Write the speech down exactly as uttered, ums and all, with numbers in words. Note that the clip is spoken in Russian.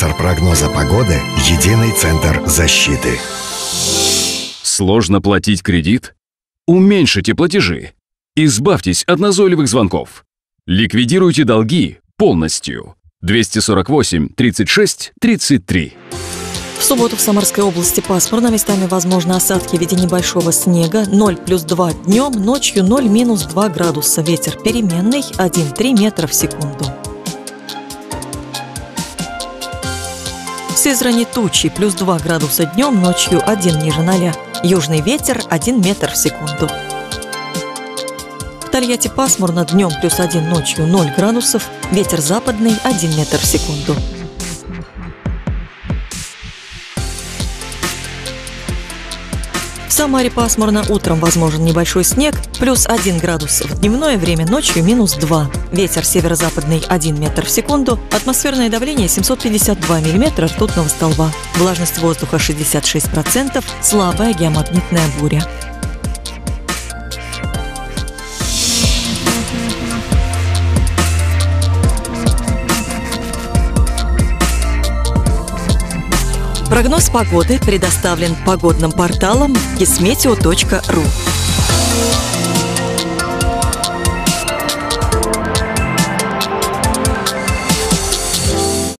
Спонсор прогноза погоды – Единый центр защиты. Сложно платить кредит? Уменьшите платежи. Избавьтесь от назойливых звонков. Ликвидируйте долги полностью. двести сорок восемь тридцать шесть тридцать три. В субботу в Самарской области пасмурно, местами возможны осадки в виде небольшого снега. ноль плюс два днем, ночью ноль минус два градуса. Ветер переменный один-три метра в секунду. В Сызрани тучи, плюс два градуса днем, ночью один ниже ноля. Южный ветер один метр в секунду. В Тольятти пасмурно, днем плюс один, ночью ноль градусов. Ветер западный один метр в секунду. В Самаре пасмурно, утром возможен небольшой снег, плюс один градус в дневное время, ночью минус два. Ветер северо-западный один метр в секунду, атмосферное давление семьсот пятьдесят два миллиметра ртутного столба, влажность воздуха шестьдесят шесть процентов, слабая геомагнитная буря. Прогноз погоды предоставлен погодным порталом кисметео точка ру.